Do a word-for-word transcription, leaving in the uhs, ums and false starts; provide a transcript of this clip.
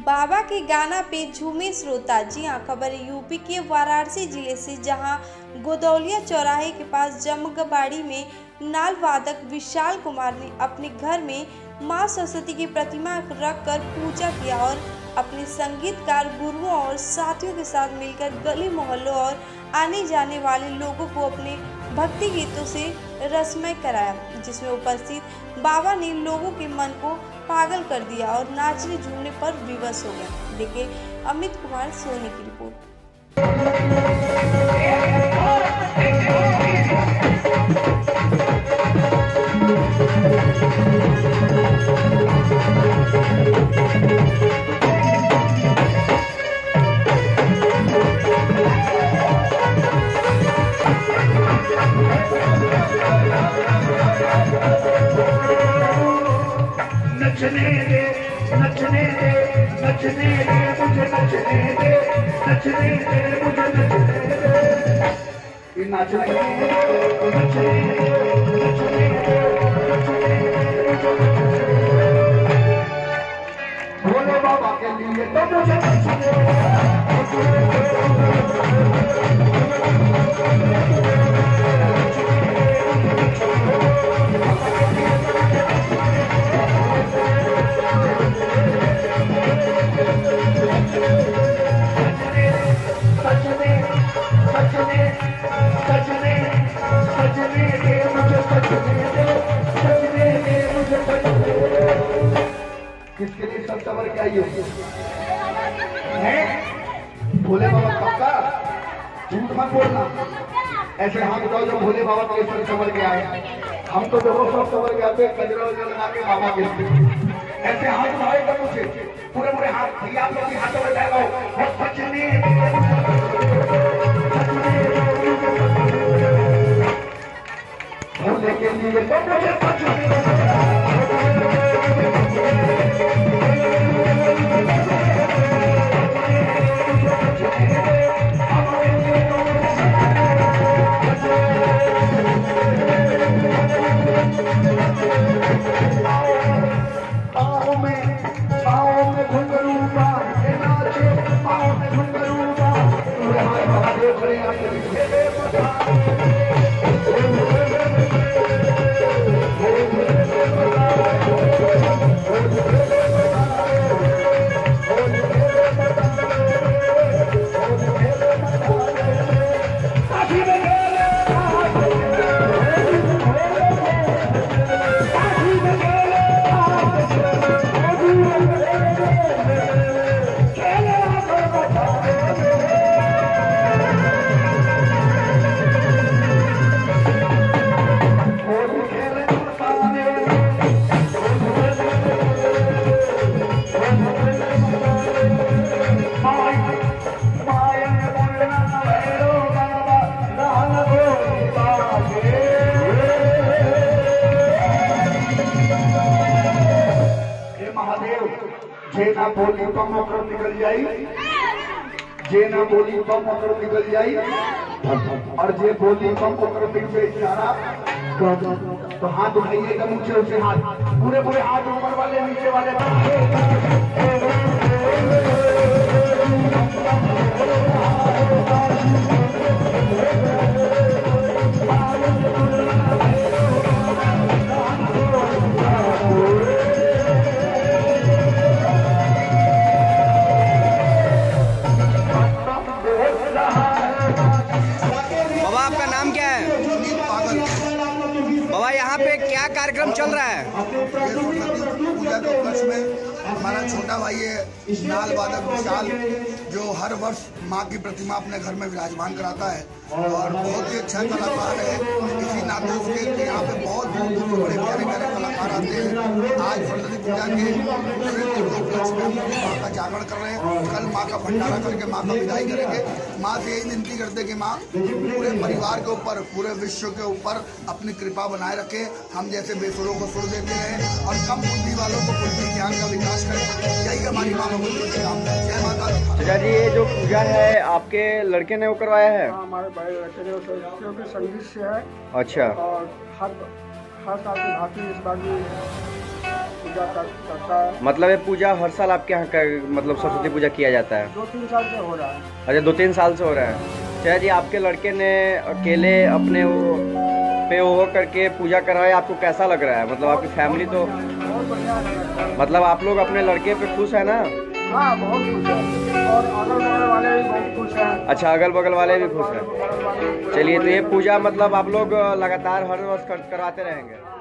बाबा के गाना पे झूमे श्रोता। जी हाँ, खबर यूपी के वाराणसी जिले से, जहां गोदौलिया चौराहे के पास जमगबाड़ी में नाल वादक विशाल कुमार ने अपने घर में मां सरस्वती की प्रतिमा रखकर पूजा किया और अपने संगीतकार गुरुओं और साथियों के साथ मिलकर गली मोहल्लों और आने जाने वाले लोगों को अपने भक्ति गीतों से रसमय कराया, जिसमें उपस्थित बाबा ने लोगों के मन को पागल कर दिया और नाचने झूमने पर विवश हो गए। देखिए अमित कुमार सोनी की रिपोर्ट। नचने दे नचने दे नचने दे मुझे नचने दे नचने दे मुझे नचने दे नचने दे नचने दे भोले बाबा के लिए तो मुझे नचने किसके लिए सब सबर के आइए भोले बाबा पक्का झूठ मत बोलना। ऐसे हाथ उठाओ जो भोले बाबा के लिए सब सबर के आए। हम तो जब सब सबर के आते कजरा वजरा लगा के बाबा के लिए ऐसे हाथ उठाएगा मुझे पूरे पूरे हाथ भैया आप लोग हाथों में जाएगा और सचने भोले के लिए तो मुझे सचने जेना बोली तो मकर निकल जाई जेना बोली तो मकर निकल जाई और जे बोली तो मकर निकल इशारा तो हाथ उठाइएगा नीचे से हाथ पूरे पूरे हाथ ऊपर वाले नीचे वाले यहाँ पे क्या कार्यक्रम चल रहा है? पूजा के उपलक्ष्य में हमारा छोटा भाई है नाल वादक विशाल, जो हर वर्ष माँ की प्रतिमा अपने घर में विराजमान कराता है और बहुत ही अच्छा कलाकार है। इसी नाते उसके यहाँ पे बहुत दूर दूर से बड़े प्यारे प्यारे कलाकार आते हैं। आज सरस्वती पूजा के उपलक्ष्य में हम माँ का जागरण कर रहे हैं। कल माँ का भंडारा करके माँ का विदाई करेंगे। माँ से यही विनती करते कि माँ पूरे परिवार के ऊपर, पूरे विश्व के ऊपर अपनी कृपा बनाए रखे। हम जैसे बेसुरों को सुर देते हैं और कम बुद्धि वालों को बुद्धि ज्ञान का विकास करें। यही हमारी माँ का काम है। जय माता दी। चाचा जी, ये जो पूजा है आपके लड़के ने वो करवाया है? हाँ, हमारे बड़े लड़के ने क्योंकि संगीत से है। अच्छा। और हर हर साल की भांति इस बार भी पूजा कर, करता है। मतलब ये पूजा हर साल आपके यहाँ का मतलब सरस्वती पूजा किया जाता है? दो तीन साल से हो रहा है। अच्छा, दो तीन साल से हो रहा है। चाचा जी, आपके लड़के ने अकेले अपने वो पे वो करके पूजा करवाया, आपको कैसा लग रहा है? मतलब आपकी फैमिली तो बहुत बढ़िया लगता है। मतलब आप लोग अपने लड़के पे खुश है ना? हाँ, बहुत खुश है और अगल बगल वाले भी बहुत खुश हैं। अच्छा, अगल बगल वाले भी खुश हैं। बगल वाले भी खुश हैं। चलिए, तो ये पूजा मतलब आप लोग लगातार हर वर्ष कर, करवाते रहेंगे?